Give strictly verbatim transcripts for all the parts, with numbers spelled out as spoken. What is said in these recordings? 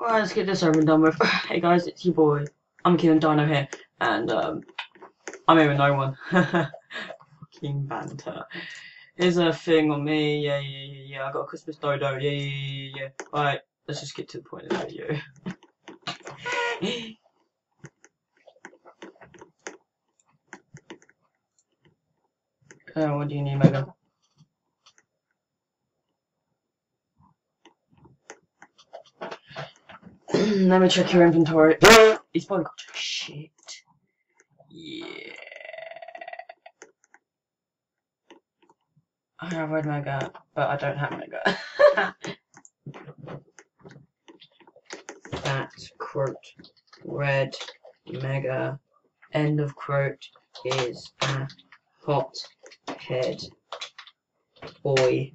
Alright, let's get this over and done with. Hey guys, it's your boy. I'm King Dino here, and um, I'm here with no one. Fucking banter. Here's a thing on me. Yeah, yeah, yeah, yeah. I got a Christmas dodo. Yeah, yeah, yeah, yeah. Alright, let's just get to the point of the video. uh, what do you need, Megan? Let me check your inventory. He's probably got shit. Yeah. I have red mega, but I don't have mega. Fat quote red mega end of quote is a hot head boy.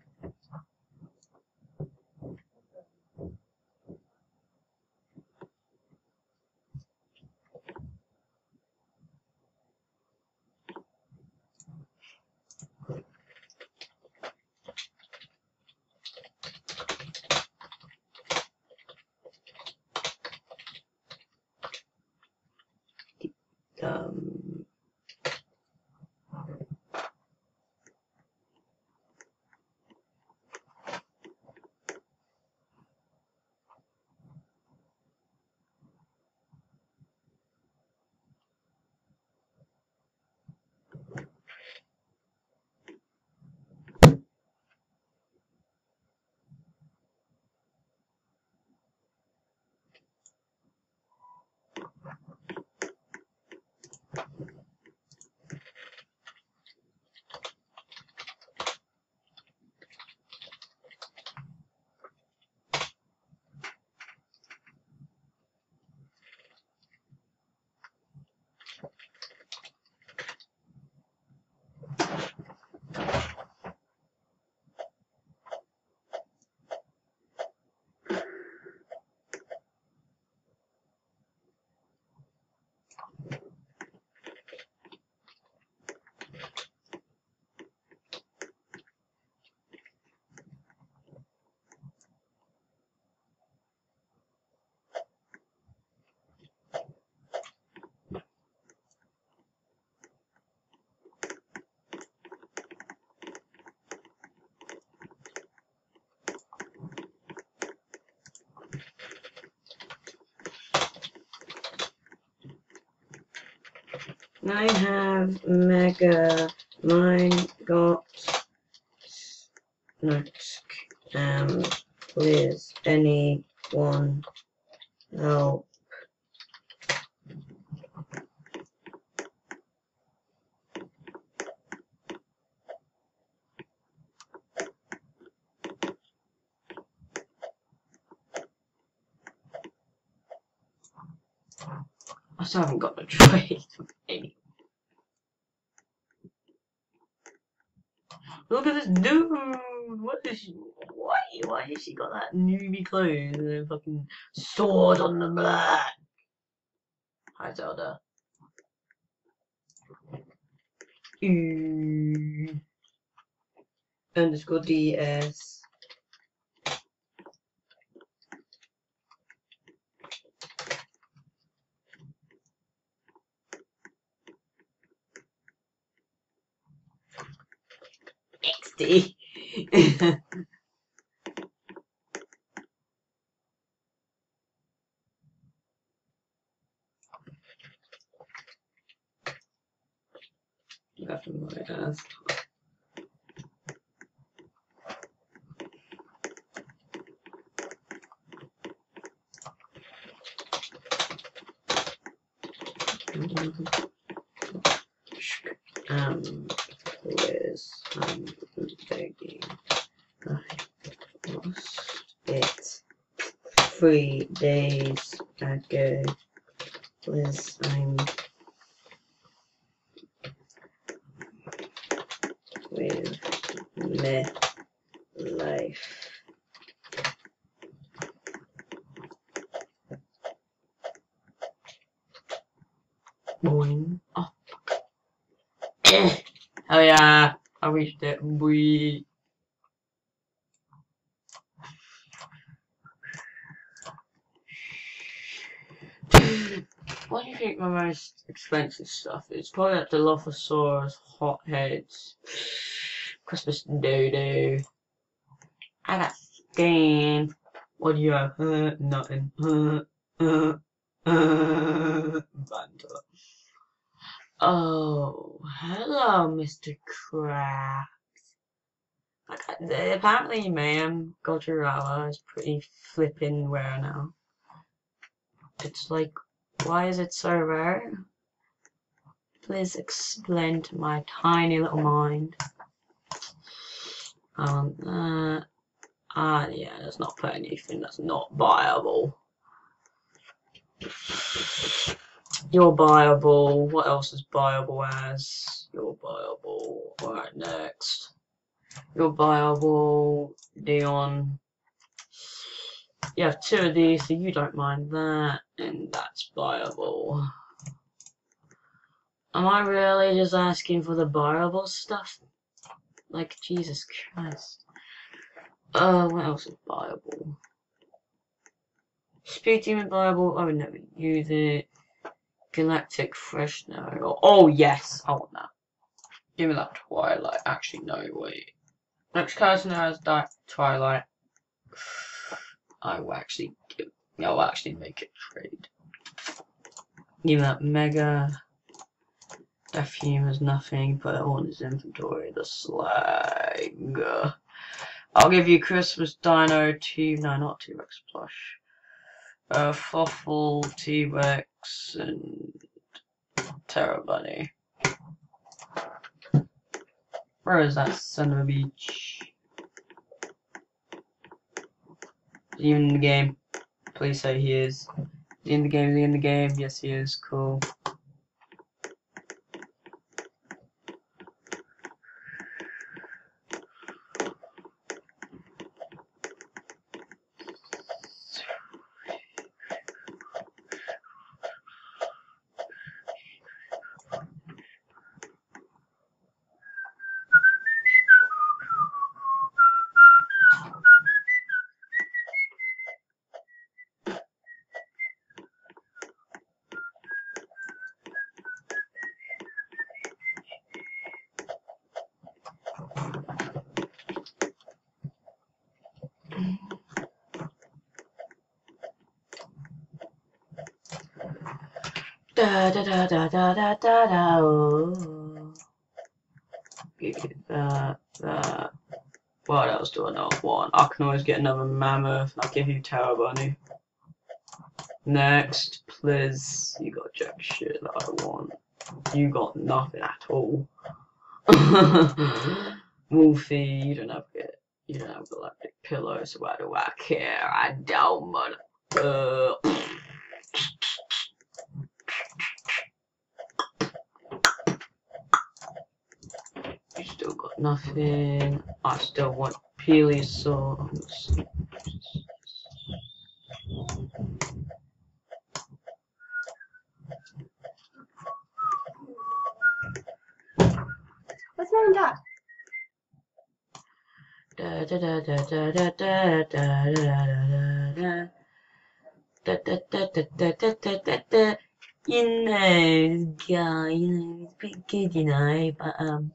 Um, I have mega. Mine got no. Um, please, anyone help? I still haven't got the trade. Look at this dude! What is she? Why? Why has she got that newbie clothes and a fucking sword on the back? Hi Zelda. Ooh. Underscore D S. X D. Left and right as. Um, please, I'm begging. I lost it three days ago. Please, I'm with me life. Boing. Oh. Hell yeah, I reached it. We. What do you think my most expensive stuff is? Probably like Dilophosaurus, Hotheads, Christmas Dodo. I got Stain. What do you have? Uh, nothing. Uh, uh, uh, Banter. Oh, hello, Mister Crab. Like, apparently, man, Gojirawa is pretty flippin' rare now. It's like, why is it so rare? Please explain to my tiny little mind. Um, uh, ah, uh, yeah, let's not put anything that's not viable. You're viable. What else is viable as? You're viable. Alright, next. You're viable. Dion. You have two of these, so you don't mind that. And that's viable. Am I really just asking for the viable stuff? Like, Jesus Christ. Uh, what else is viable? Speed Demon viable. I would never use it. Galactic Fresno. Oh, yes. I want that. Give me that Twilight. Actually, no, wait. Next person has that Twilight. I will actually give. I will actually make it trade. Give me that Mega. Deathfume has nothing. Put it on his inventory. The Slag. I'll give you Christmas Dino two. No, not T-Rex plush. Uh, Fluffle, T-Rex, and Terra Bunny. Where is that son of a beach? Is he in the game? Please say he is. Is he in the game? Is he in the game? Yes, he is. Cool. Da da da da da da da da. Oh. Give you that, that. What else do I not want? I can always get another mammoth. I'll give you Terra Bunny. Next, please. You got jack shit that I want. You got nothing at all. Wolfie, you don't have it. You don't have galactic pillow, so why do I care? I don't, but uh. You still got nothing. I still want Peleosaur. What's wrong with that? Da da da da da da da da da da da da da da da da da. You know, guy, you know, it's pretty good, you know, but um.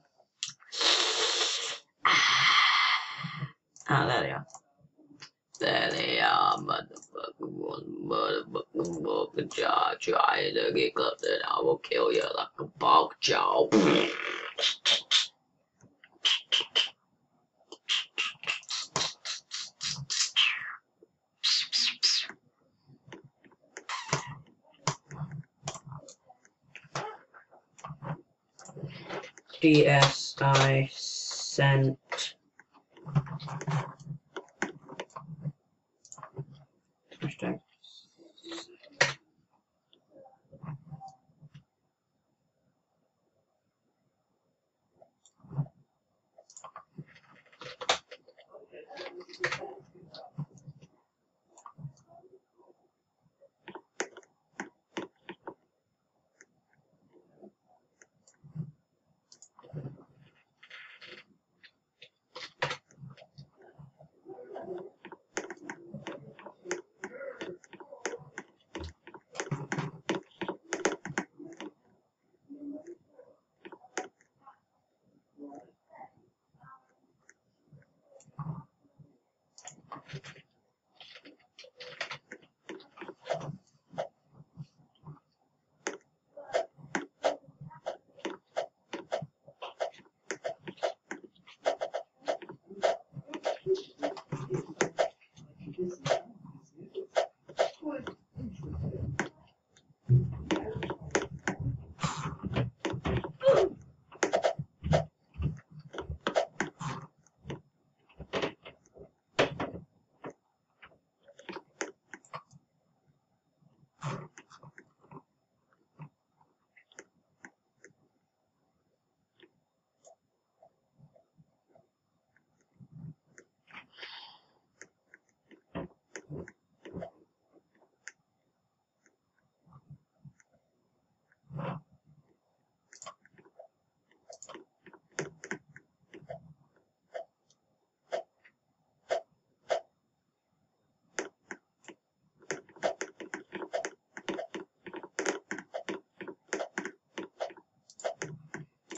Ah, there they are. There they are, motherfucker, motherfucker, motherfucker, jaw, try to get close, and I will kill you like a pork jaw. D S I sent. Interesting.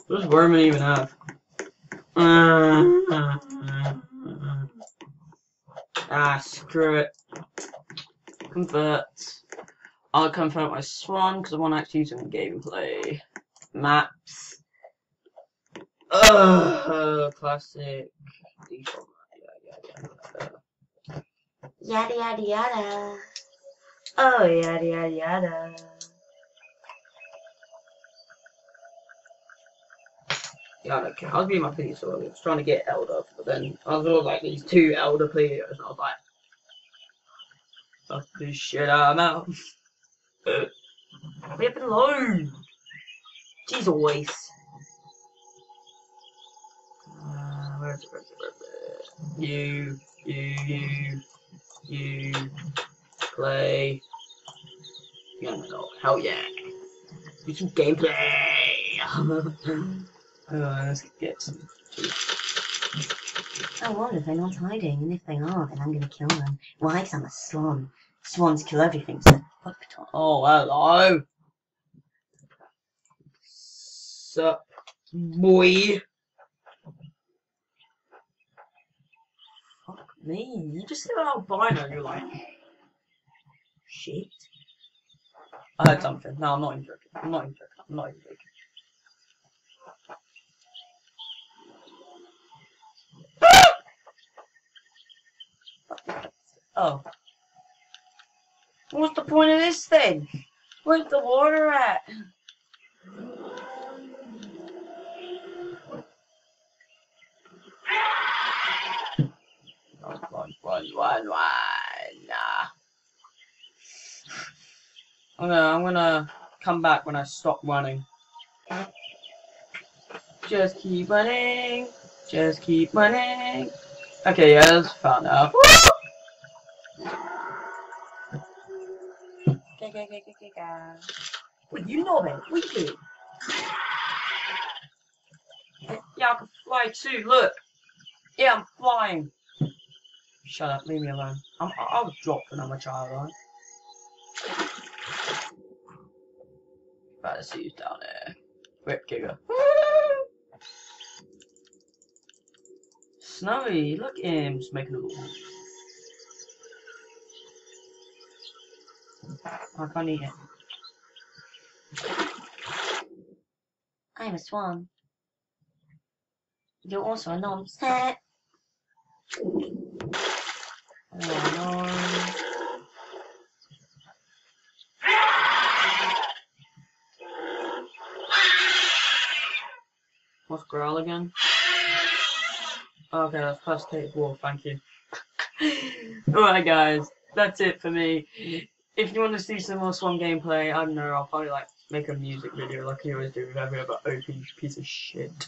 What does Roman even have? Uh, ah, screw it. Convert. I'll convert my Swan because I want to actually use it in gameplay. Maps. Ugh, classic. Default. Yada yada yada. Oh, yada yada yada. Yeah, I don't care. I was being my police, so I was trying to get Elder, but then I was all like these two Elder players, and I was like, fuck this shit, I'm out. Leave it alone. Jeez, always. Uh, where is it? Where is it? Where is it? You, you, you, you, play. Yeah, no, hell yeah. Do some gameplay. uh, let's get some. I wonder if anyone's hiding, and if they are, then I'm gonna kill them. Why? Because I'm a swan. Swans kill everything, so fuck Tom. Oh, hello. Sup, boy. Fuck me. You just hit an albino and you're like, shit. I heard something. No, I'm not even joking. I'm not even joking. I'm not even joking. Oh. What's the point of this thing? Where's the water at? Run, run, run, run, run. Nah. I'm gonna, I'm gonna come back when I stop running. Just keep running. Just keep running. Okay, yeah, that's far enough. Well, you know that. We do. Yeah, I can fly too. Look. Yeah, I'm flying. Shut up. Leave me alone. I'm, I'll drop another child, right? Better see who's down there. Rip Giga. Snowy, look at him, just making a little. I can't eat it. I'm a swan. You're also a nom. Set. Oh, what's growl again? Okay, that's first take wall, thank you. Alright guys, that's it for me. If you want to see some more Swan gameplay, I don't know, I'll probably like make a music video like I always do with every other O P piece of shit.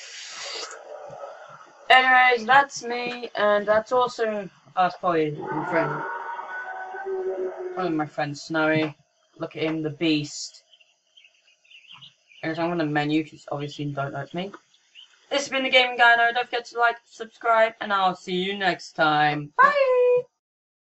Anyways, that's me, and that's also that's probably my friend, one of my friends, Snowy. Look at him, the beast. Anyways, I'm on the menu because obviously you don't know it's me. This has been the Gaming Guy. Don't forget to like, subscribe, and I'll see you next time. Bye.